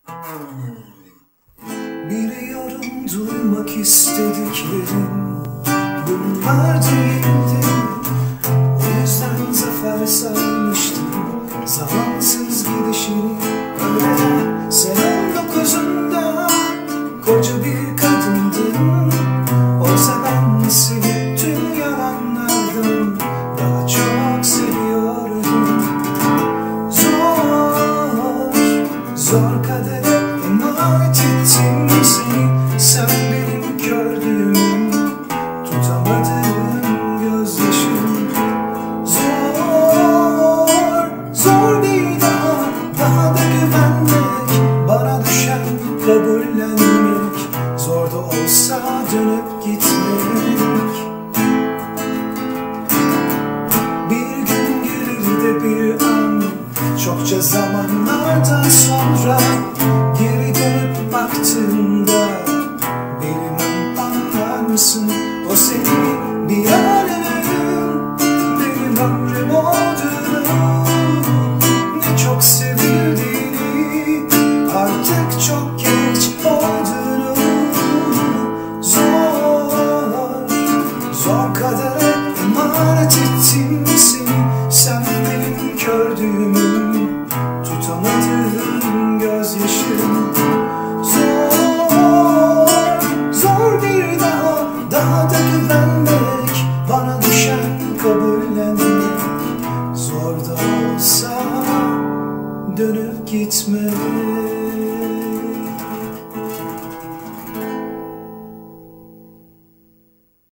Biliyorum duymak istediklerim bunlar değildi. O yüzden zafer sanmıştım zamansız gidişini. Öyle sen 19'unda koca bir kadındın. Oysa ben seni tüm yalanlardan daha çok seviyordum. Zor kadere emanet ettim seni. Sen benim gördüğüm, tutamadığım gözyaşım. Zor bir daha da güvenmek. Bana düşen kabullenmek. Zor da olsa dönüp gitmek. Bir gün gelir de bir an, çokça zamanlardan sonra geri dönüp baktığında bilmem anlar mısın? O senin bir anının benim ömrüm olduğunu, ne çok sevildiğini, artık çok geç olduğunu. Zor kadere emanet ettim seni. Sen benim gördüğümü, tutamadığım gözyaşım. Zor bir daha da güvenmek. Bana düşen kabullenmek. Zor da olsa dönüp gitmek.